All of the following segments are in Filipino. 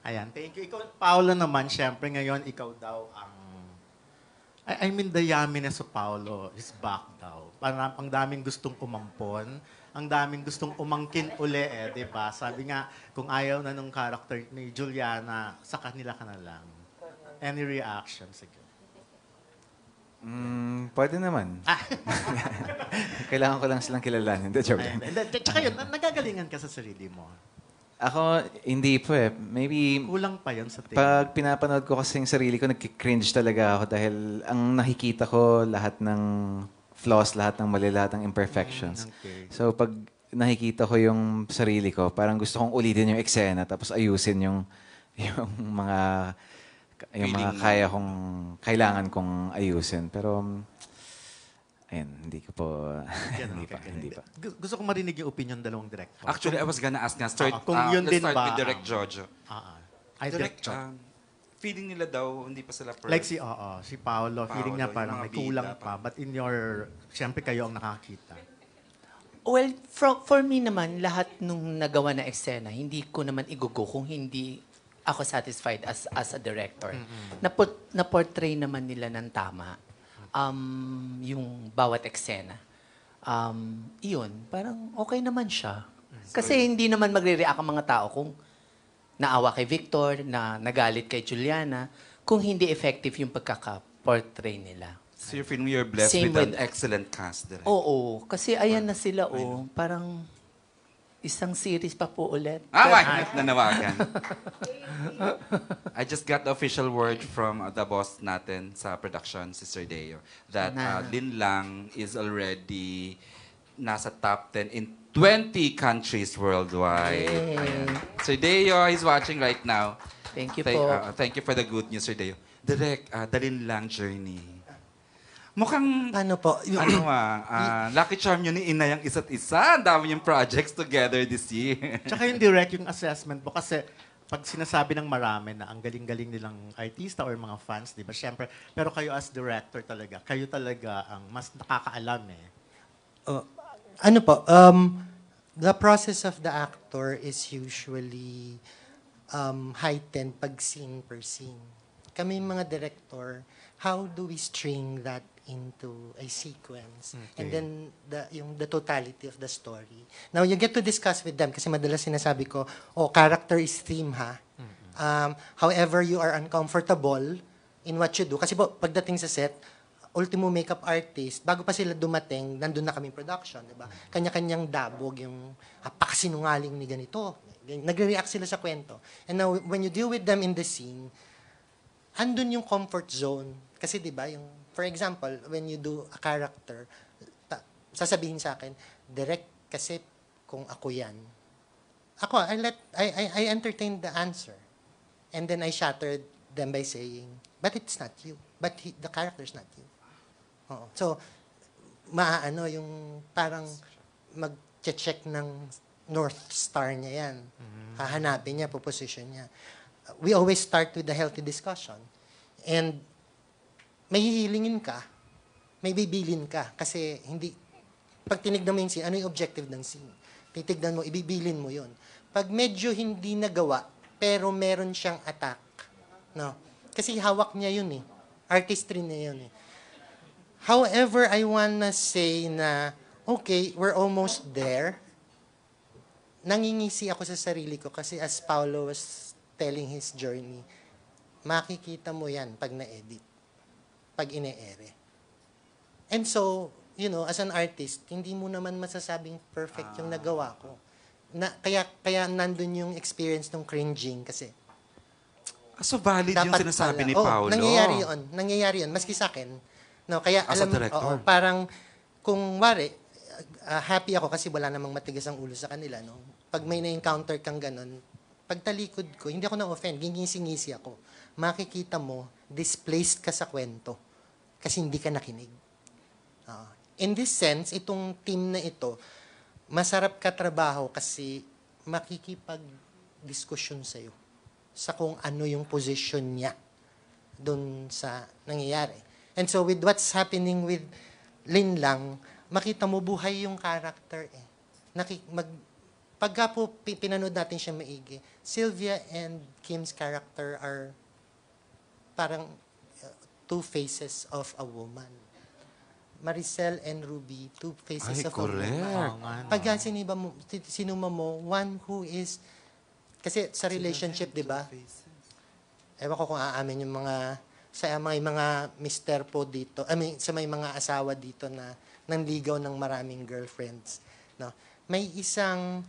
Ayan, thank you. Ikaw, Paolo naman, syempre ngayon, ikaw daw ang... I mean, the yumminess of Paolo is back daw. Parang ang daming gustong umampon, ang daming gustong umangkin uli di ba? Sabi nga, kung ayaw na nung character ni Juliana, sa kanila ka na lang. Any reaction? Sige. Pwede naman. Kailangan ko lang silang kilalanin. Hindi, joke lang. Tsaka yun, nagagalingan ka sa sarili mo. Ako, hindi po eh. Maybe, Kulang pa yun sa tingin. pag pinapanood ko kasi yung sarili ko, nagki-cringe talaga ako dahil ang nakikita ko lahat ng flaws, lahat ng mali, lahat ng imperfections. Okay. So, pag nakikita ko yung sarili ko, parang gusto kong ulitin yung eksena tapos ayusin yung mga kaya kong, kailangan kong ayusin. Pero, ayun, hindi ko po, hindi pa. Gusto ko marinig yung opinion dalawang director. Actually, I was gonna ask nga. Start, kung yun let's din start ba with Direct ang- Jojo. Ay, Direct, director. feeling nila daw, hindi pa sila perfect. Like si Paolo, feeling niya Paolo, parang yung may mga kulang bida pa. But in your, siyempre kayo ang nakakita. Well, for me naman, lahat nung nagawa na eksena, hindi ko naman igugo kung hindi ako satisfied as a director. Na-portray naman nila ng tama yung bawat eksena. Iyon, parang okay naman siya. Kasi hindi naman magre-react ang mga tao kung naawa kay Victor, na nagalit kay Juliana, kung hindi effective yung pagkaka-portray nila. So you're feeling you're blessed Same with an with- excellent cast, Direct. Oo, kasi ayan na sila, parang isang series pa po ulit. Why? Nanawagan. I just got the official word from the boss natin sa production, si Sir Deo, that Lin Lang is already nasa top 10 in 20 countries worldwide. Yay. Sir Deo, he's watching right now. Thank you po. Thank you for the good news, Sir Deo. Direct, the Lin Lang journey. Mukhang Ano po? lucky charm yun ni Inay ang isa't isa. Ang dami yung projects together this year. Tsaka yung direct yung assessment mo kasi pag sinasabi ng marami na ang galing-galing nilang artista or mga fans, di ba? Siyempre, pero kayo as director talaga, kayo talaga ang mas nakakaalam Ano po? The process of the actor is usually heightened pag scene per scene. Kami mga director, how do we string that into a sequence? And then the totality of the story. Now, you get to discuss with them kasi madalas sinasabi ko, character is theme ha. However, you are uncomfortable in what you do. Kasi po, pagdating sa set, ultimo makeup artist, bago pa sila dumating, nandun na kami production, di ba? Kanya-kanyang dabog, yung apakasinungaling ni ganito. Nagre-react sila sa kwento. And now, when you deal with them in the scene, andun yung comfort zone. Kasi di ba, yung, for example, when you do a character, sasabihin sa akin, direct kasi kung ako yan. Ako, I entertained the answer. And then I shattered them by saying, but it's not you. But the character's not you. Oo. So, maaano yung parang mag-check ng North Star niya yan. Hahanapin niya, proposition niya. We always start with the healthy discussion. And may hihilingin ka, may bibilin ka. Kasi hindi, pag tinignan mo yung scene, ano yung objective ng scene? Titignan mo, ibibilin mo yun. Pag medyo hindi nagawa, pero meron siyang attack. No? Kasi hawak niya yun eh. Artistry niya yun eh. However, I wanna say na, okay, we're almost there. Nangingisi ako sa sarili ko kasi as Paulo was telling his journey, makikita mo yan pag na-edit, pag ine-ere. And so, you know, as an artist, hindi mo naman masasabing perfect yung nagawa ko. Kaya nandun yung experience ng cringing kasi. So valid yung Dapat sinasabi pala. ni Paolo. Nangyayari yun. Maski sa akin. No, kaya As a director. parang kung wari, happy ako kasi wala namang matigas ang ulo sa kanila. No? Pag may na-encounter kang ganun, pagtalikod ko, hindi ako na-offend, gingisi-ngisi ako. Makikita mo, displaced ka sa kwento kasi hindi ka nakinig. In this sense, itong team na ito, masarap ka trabaho kasi makikipag-diskusyon sa'yo sa kung ano yung position niya doon sa nangyayari. And so with what's happening with Lin Lang, makita mo buhay yung character eh. pagka po pinanood natin siya maigi, Sylvia and Kim's character are parang two faces of a woman. Maricel and Ruby, two faces Ay, of a woman. correct. Pagka sinuma mo, one who is, kasi sa relationship, di ba? Ewan ko kung aamin yung mga mister po dito, sa may mga asawa dito na nanligaw ng maraming girlfriends. No? May isang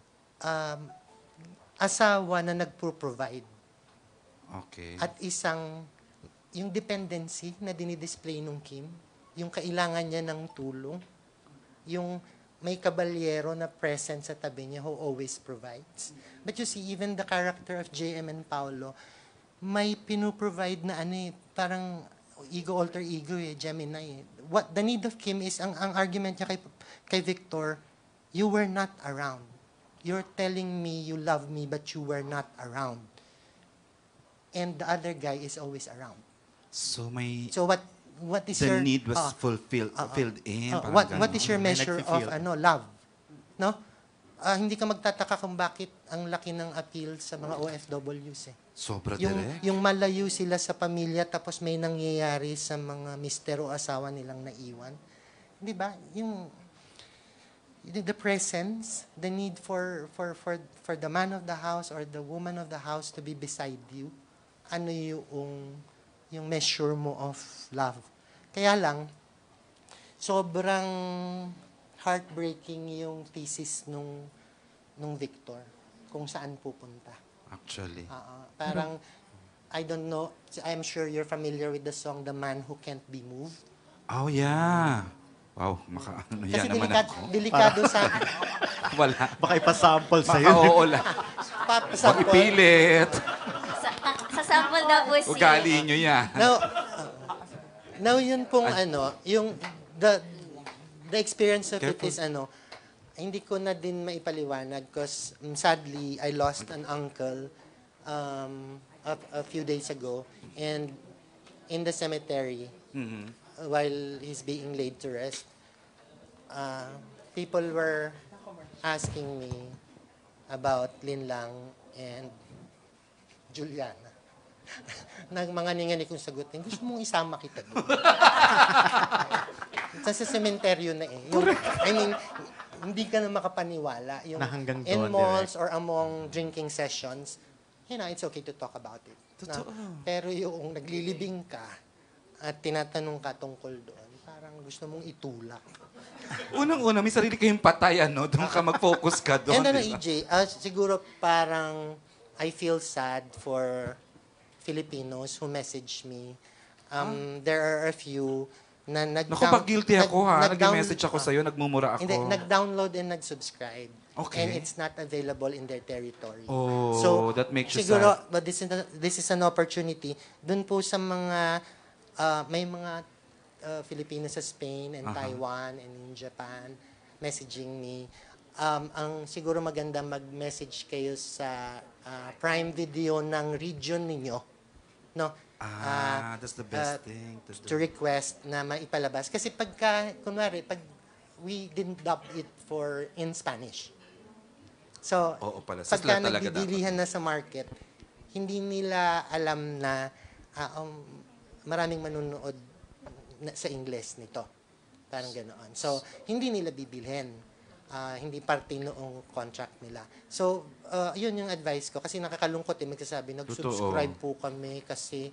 asawa na nagpo-provide Okay. at yung dependency na dinidisplay nung Kim, yung kailangan niya ng tulong, yung may kabalyero na present sa tabi niya who always provides. But you see, even the character of JM and Paolo, may pinuprovide na parang alter ego Gemini. What the need of Kim is, ang argument niya kay Victor, you were not around. You're telling me you love me, but you were not around. And the other guy is always around. So may So what is the your need was filled in. Parang what ganun. is your May measure of nagfi-feel. love? No? Hindi ka magtataka kung bakit ang laki ng appeal sa mga OFWs eh. Sobra Yung direct. yung malayo sila sa pamilya tapos may nangyayari sa mga mister o asawa nilang naiwan. 'Di ba? Yung the presence, the need for the man of the house or the woman of the house to be beside you. Ano yung measure mo of love. Kaya lang, sobrang heartbreaking yung thesis nung Victor kung saan pupunta. Actually. Parang, I don't know, I'm sure you're familiar with the song, The Man Who Can't Be Moved. Oh, yeah. Wow, ano Kasi yan naman ako. delikado sa... Wala. Baka ipasample Baka sa'yo. oo lang. Papasample. Huwag ipilit. Sa sample daw po siya. Ugali nyo yan. Now yun pong yung the experience of it Careful. is hindi ko na din maipaliwanag because sadly I lost an uncle a few days ago, and in the cemetery while he's being laid to rest, people were asking me about Linlang and Juliana. Nagmanganingan kong sagutin, gusto mong isama kita doon. Sa sementeryo na I mean, hindi ka na makapaniwala. Yung Na hanggang in doon, malls or among drinking sessions, it's okay to talk about it. Pero yung naglilibing ka at tinatanong ka tungkol doon, parang gusto mong itulak. Unang-una, may sarili kayong patay, ano? Doon ka mag-focus ka doon. And di ba? EJ, siguro parang I feel sad for Filipinos who message me. There are a few na Naku, pag guilty ako ha. nag-down- Nag-message ako sa'yo, nagmumura ako. Hindi, nag-download and nag-subscribe. Okay. And it's not available in their territory. Oh, that makes you siguro, sad. but this is an opportunity. Doon po sa mga, may mga Filipinos sa Spain and Taiwan and in Japan messaging me. Ang siguro maganda mag-message kayo sa Prime Video ng region ninyo. No? That's the best thing to do. To request na maipalabas. Kasi pag we didn't dub it in Spanish. So, Oo pala. Sa pagka sila talaga nagdidilihan na sa market, hindi nila alam na maraming manunood sa Ingles nito. Parang ganoon. So, hindi nila bibilhin. Hindi parte noong contract nila. So, yun yung advice ko. Kasi nakakalungkot magsasabi, nag-subscribe po kami kasi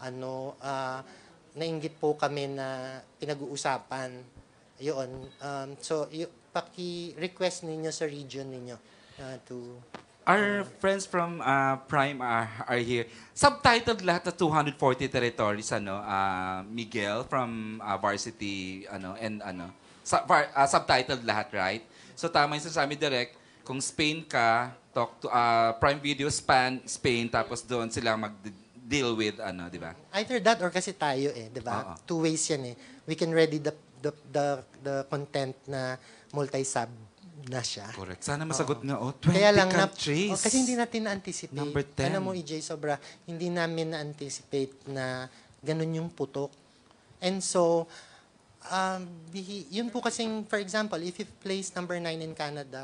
nainggit po kami na pinag-uusapan. Yun. So, paki-request ninyo sa region ninyo to... Our friends from Prime are here. Subtitled lahat sa 240 territories, Miguel from Varsity, subtitled lahat, right? So tama yung sinasabi direct, kung Spain ka, talk to Prime Video Spain, tapos doon sila mag-deal with, di ba? Either that or kasi tayo di ba? Oo. Two ways yan We can ready the content na multi-sub na siya. Correct. Sana masagot nga, 20 Kaya lang countries. kasi hindi natin na-anticipate. Number 10. Alam mo, EJ, sobra, hindi namin na-anticipate na ganun yung putok. And so, yun po kasing, for example, if you place number 9 in Canada,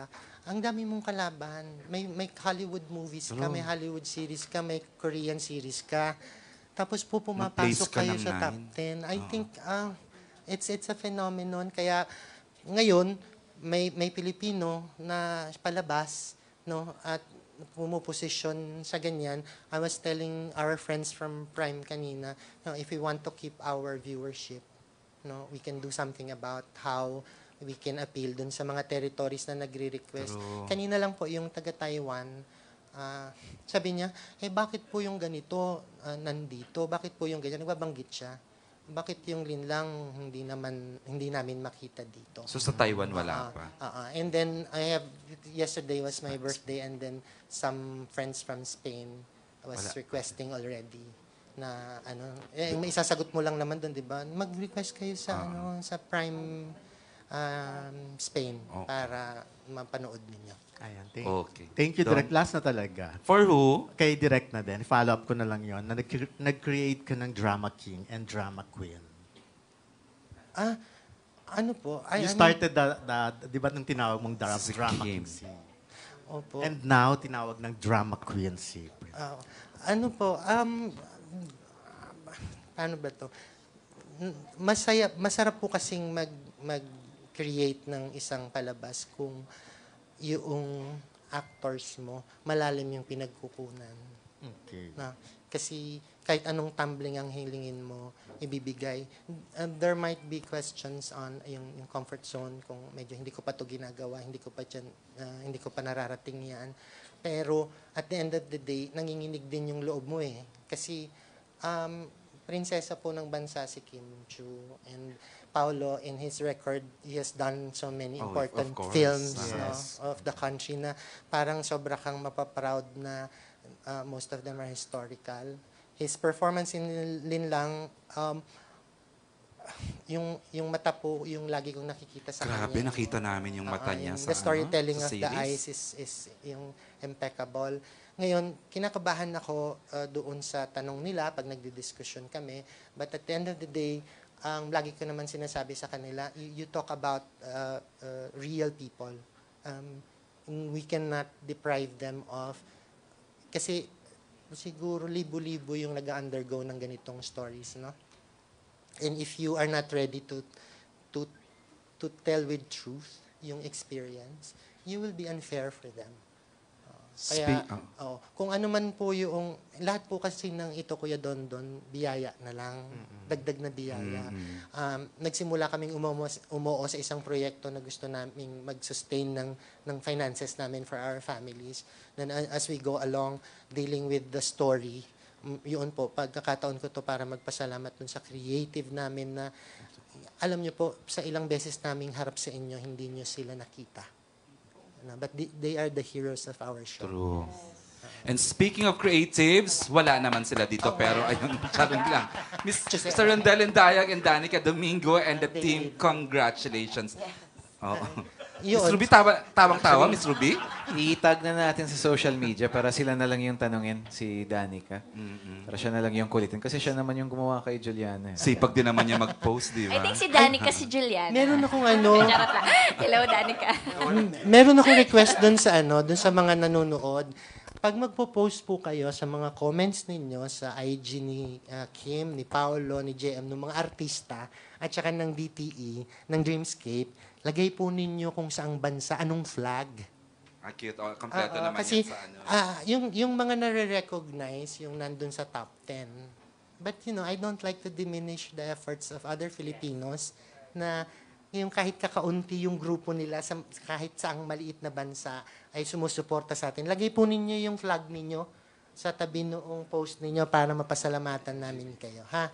ang dami mong kalaban. May Hollywood movies ka, may Hollywood series ka, may Korean series ka. Tapos po pumapasok Mag-place ka kayo ng sa top 9. 10. I think it's a phenomenon. Kaya ngayon, may Pilipino na palabas, no, at pumuposisyon sa ganyan. I was telling our friends from Prime kanina, no, if we want to keep our viewership, no, we can do something about how we can appeal dun sa mga territories na nagre-request. Kanina lang po yung taga-Taiwan, sabi niya, bakit po yung ganito nandito? Bakit po yung ganyan? Nagbabanggit siya. Bakit yung linlang hindi namin makita dito? So sa Taiwan wala pa. And then yesterday was my birthday, and then some friends from Spain was requesting already na may isasagot mo lang naman doon, 'di ba? Mag-request kayo sa sa Prime Spain para mapanood ninyo. Ayan, Okay. Thank you, Don. Direct. Last na talaga. For who? Kay Direct na din. Follow up ko na lang yon. Na nag-create ka ng Drama King and Drama Queen. Ano po? You started di ba nung tinawag mong Si Drama Kim. King si? Opo. And now, tinawag ng Drama Queen si. Ano po? Paano ba to? Masarap po kasing mag-create ng isang palabas kung yung actors mo, malalim yung pinagkukunan. Okay. Na, kasi kahit anong tumbling ang hilingin mo, ibibigay. There might be questions on yung comfort zone kung medyo hindi ko pa to ginagawa, hindi ko pa nararating yan. Pero at the end of the day, nanginginig din yung loob mo eh. Kasi prinsesa po ng bansa si Kim Chu, and Paolo, in his record, he has done so many important of course. films Yes. of the country na parang sobra kang mapaproud na most of them are historical. His performance in Linlang, yung mata po, yung lagi kong nakikita sa Grabe, kanya. nakita namin yung mata niya sa The storytelling sa of the series. eyes is yung impeccable. Ngayon, kinakabahan ako doon sa tanong nila pag nagdidiskusyon kami. But at the end of the day, lagi ko naman sinasabi sa kanila, you talk about real people. We cannot deprive them of, kasi siguro libo-libo yung nag-undergo ng ganitong stories, no? And if you are not ready to tell with truth yung experience, you will be unfair for them. Kaya, kung ano man po yung, lahat po kasi ng ito, Kuya Dondon, biyaya na lang, dagdag na biyaya. Nagsimula kaming umuo sa isang proyekto na gusto naming mag-sustain ng finances namin for our families. Then as we go along, dealing with the story, yun po, pagkakataon ko to para magpasalamat dun sa creative namin na, alam nyo po, sa ilang beses naming harap sa inyo, hindi nyo sila nakita. But they are the heroes of our show. True. And speaking of creatives, wala naman sila dito, pero ayun, charot lang. Mr. Rondel and Dayag and Danica Domingo and the team, congratulations. Miss Yun. Ruby, tawang-tawa, Miss Ruby? I-tag na natin sa social media para sila na lang yung tanungin, si Danica. Para siya na lang yung kulitin. Kasi siya naman yung gumawa kay Juliana. Sipag din naman niya mag-post, di I ba? think si Danica si Juliana. Meron akong ano, Charot lang. Hello, Danica. meron akong request dun sa mga nanonood. Pag magpo-post po kayo sa mga comments ninyo sa IG ni Kim, ni Paolo, ni JM, ng mga artista, at saka ng DTE, ng Dreamscape, lagay po ninyo kung saang bansa, anong flag. Cute. Kompleto naman Kasi yan sa ano. yung mga nare-recognize, yung nandun sa top 10. But I don't like to diminish the efforts of other Filipinos na yung kahit kakaunti yung grupo nila, kahit saang maliit na bansa, ay sumusuporta sa atin. Lagay po ninyo yung flag ninyo sa tabi noong post ninyo para mapasalamatan namin kayo. Ha?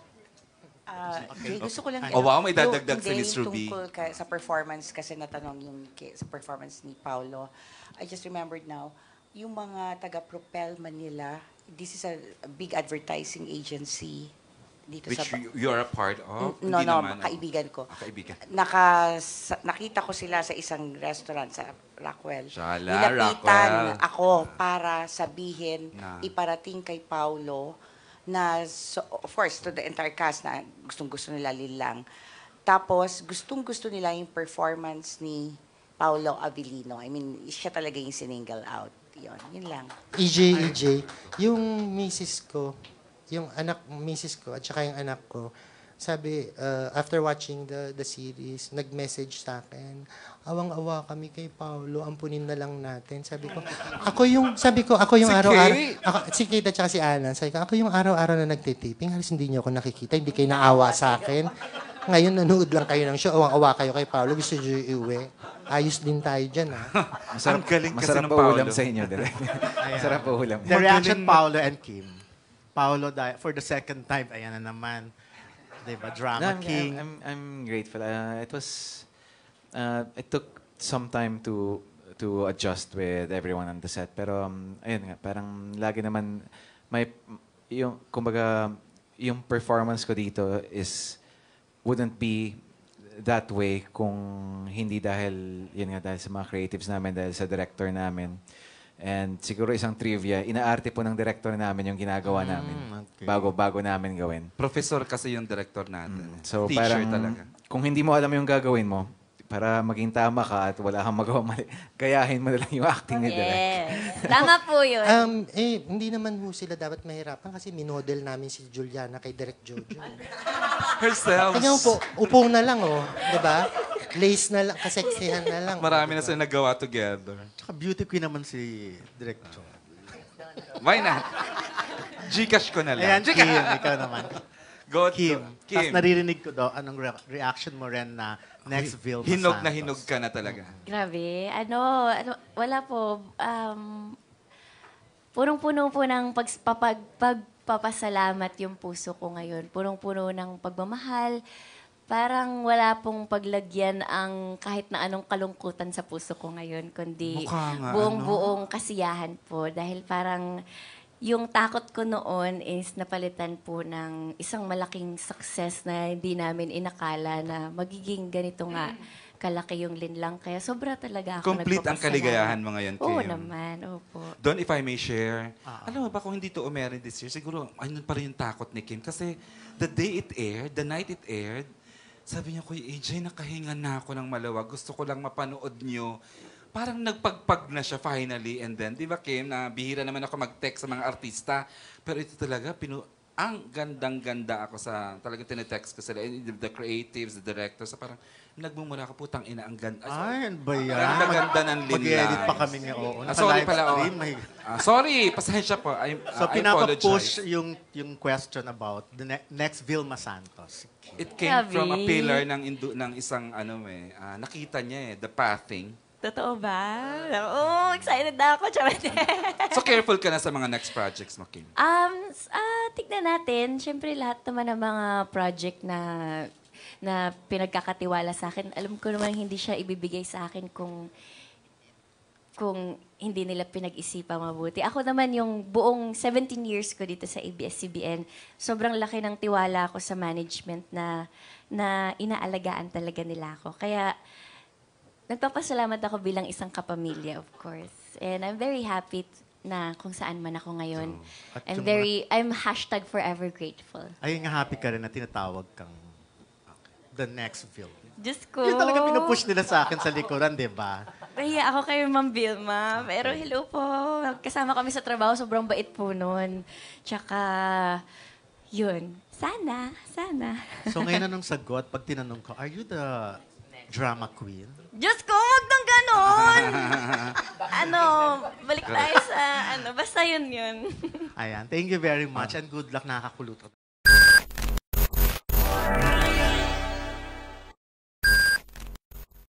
Jay, gusto ko lang wow, may dadagdag si hindi Miss Ruby. tungkol sa performance kasi natanong yung sa performance ni Paulo. I just remembered now, yung mga taga-Propel Manila, this is a big advertising agency dito Which sa... you are a part of? No, Hindi naman, kaibigan ko. Kaibigan. Nakita ko sila sa isang restaurant sa Rockwell. Shala, Nilapitan Rockwell. ako para sabihin, iparating kay Paulo na, of course, to the entire cast na gustong-gusto nila Lilang. Tapos, gustong-gusto nila yung performance ni Paolo Avellino. I mean, siya talaga yung sinangle out. Yun lang. EJ, yung misis ko, misis ko, at saka yung anak ko, sabi, after watching the series, nag-message sa akin, awang-awa kami kay Paolo, ampunin na lang natin. Sabi ko, ako yung araw-araw, si Kate at saka si Alan, sabi ko, ako yung araw-araw na nagtitiping, halos hindi niyo ako nakikita, hindi kayo naawa sa akin. Ngayon, nanood lang kayo ng show, awang-awa kayo kay Paolo, gusto niyo iuwi. Ayos din tayo dyan, ha? Ang galing kasi Masarap ng pa ulam Paolo. sa inyo, direct. Masarap pa ulam. The reaction, Paolo and Kim. Paolo, for the second time, ayan na naman. Diba? Drama King. I'm grateful. It took some time to adjust with everyone on the set. Pero ayun nga, parang lagi naman kumbaga yung performance ko dito wouldn't be that way kung hindi dahil sa mga creatives namin, dahil sa director namin. And siguro isang trivia, inaarte po ng director namin yung ginagawa namin. okay. Bago namin gawin. Professor kasi yung director natin. So Teacher parang talaga. kung hindi mo alam yung gagawin mo, para maging tama ka at wala kang magawa mali, gayahin mo na lang yung acting ni Direk. Yes. Tama po yun. Hindi naman ho sila dapat mahirapan kasi minodel namin si Juliana kay Direk Jojo. Herself. Kanya po, upong na lang, di ba? Lace na lang, kaseksihan na lang. Marami na diba? sila nagawa together. Tsaka beauty queen naman si Direk Joe. Why not? Gcash ko na lang. Ayan, Kim, ikaw naman. Go Kim. to Tapos Kim. naririnig ko daw, anong reaction mo rin na next Vilma Hinog na Santos? hinog ka na talaga. Grabe. Wala po. Punong-puno po ng pagpapasalamat yung puso ko ngayon. Punong-puno ng pagmamahal. Parang wala pong paglagyan ang kahit na anong kalungkutan sa puso ko ngayon, kundi Mukha nga, buong-buong kasiyahan po. Dahil parang yung takot ko noon is napalitan po ng isang malaking success na hindi namin inakala na magiging ganito nga kalaki yung linlang. Kaya sobra talaga ako Complete ang nagpapasalamat. kaligayahan mo ngayon, Kim. Oo naman, opo. Don, if I may share, alam mo ba kung hindi to umere this year, siguro ayun pa rin yung takot ni Kim. Kasi the night it aired, sabi niya, Kuya AJ, nakahinga na ako ng maluwag. Gusto ko lang mapanood niyo. Parang nagpagpag na siya finally. And then, di ba Kim, na bihira naman ako mag-text sa mga artista. Pero ito talaga, ang gandang-ganda ako sa talagang tinetext ko sila. The creatives, the directors, parang nagmumura ako, putang ina, ang ganda. Ay, ano ba yan? Ganda-ganda ng linlang. Mag-edit pa kami nga, oo. Sorry Naka-live pala, stream, sorry, pasensya po. So, I pinapa-push apologize. yung question about the next Vilma Santos. It came Grabe. from a pillar ng isang nakita niya the pathing. Totoo ba? Oo, excited na ako. Charot. So careful ka na sa mga next projects mo, Kim. Tignan natin. Siyempre, lahat naman ng mga project na pinagkakatiwala sa akin, alam ko naman hindi siya ibibigay sa akin kung hindi nila pinag-isipan mabuti. Ako naman yung buong 17 years ko dito sa ABS-CBN, sobrang laki ng tiwala ko sa management na inaalagaan talaga nila ako. Kaya nagpapasalamat ako bilang isang kapamilya, of course. And I'm very happy na kung saan man ako ngayon. At I'm #forever grateful. Ayun nga, happy ka rin na tinatawag kang the next Vilma. Diyos ko. Yung talaga pinupush nila sa akin sa likuran, di ba? Nahiya ako kay Ma'am Vilma. Pero hello po. Kasama kami sa trabaho. Sobrang bait po nun. Tsaka, yun. Sana. So ngayon anong sagot pag tinanong ko, are you the drama queen? Diyos ko, wag nang ganon! Balik tayo sa, basta yun. Ayan, thank you very much and good luck, nakakakulot.